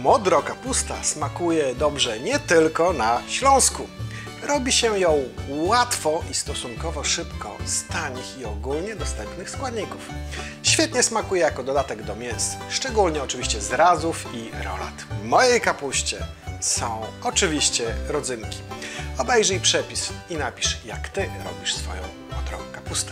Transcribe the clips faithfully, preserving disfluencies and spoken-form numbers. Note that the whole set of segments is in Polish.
Modro kapusta smakuje dobrze nie tylko na Śląsku. Robi się ją łatwo i stosunkowo szybko z tanich i ogólnie dostępnych składników. Świetnie smakuje jako dodatek do mięs, szczególnie oczywiście z razów i rolat. W mojej kapuście są oczywiście rodzynki. Obejrzyj przepis i napisz, jak Ty robisz swoją modrą kapustę.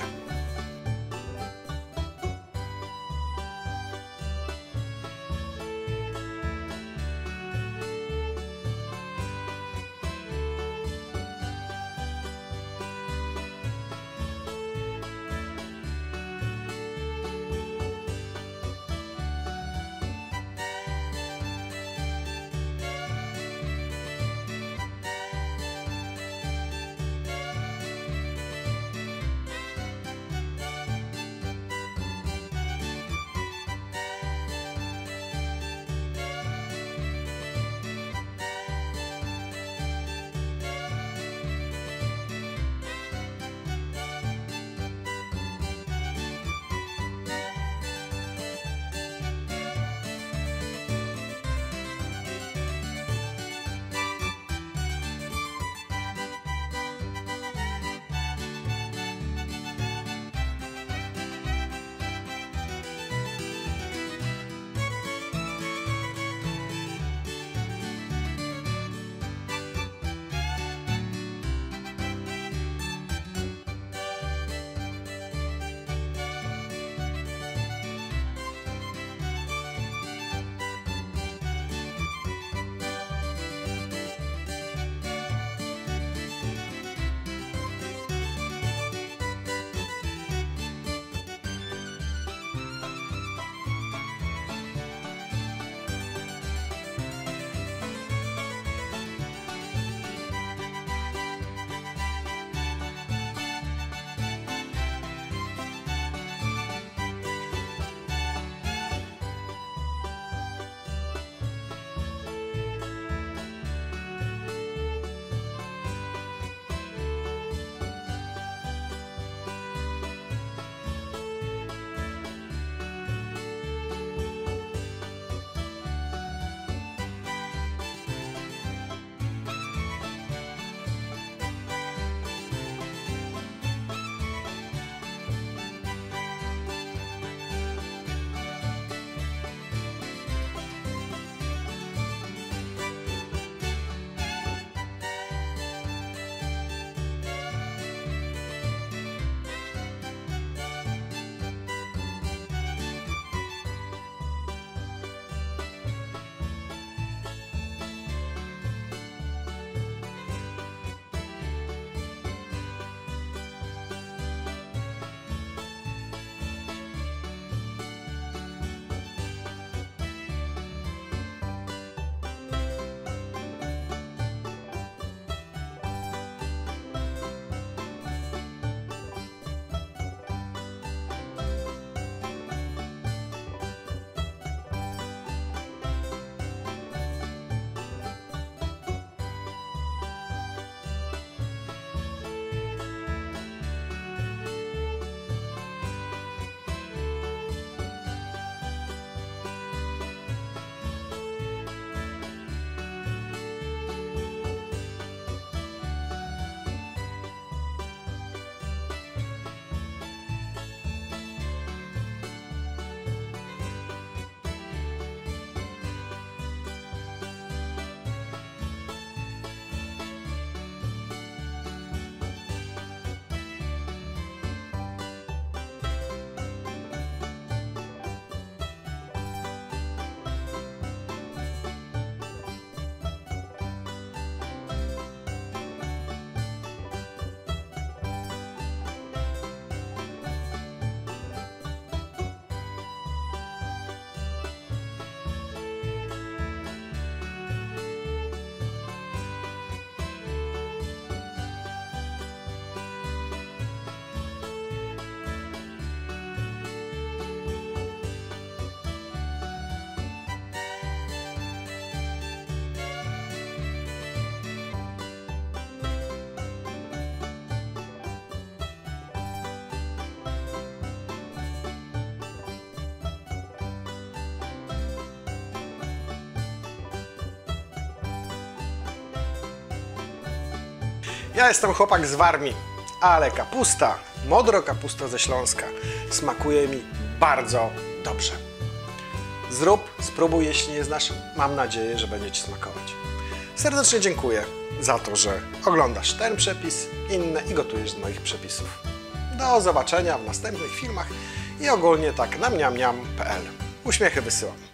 Ja jestem chłopak z Warmii, ale kapusta, modro kapusta ze Śląska, smakuje mi bardzo dobrze. Zrób, spróbuj, jeśli nie znasz. Mam nadzieję, że będzie Ci smakować. Serdecznie dziękuję za to, że oglądasz ten przepis, inne i gotujesz z moich przepisów. Do zobaczenia w następnych filmach i ogólnie tak na mniam mniam kropka p l. Uśmiechy wysyłam.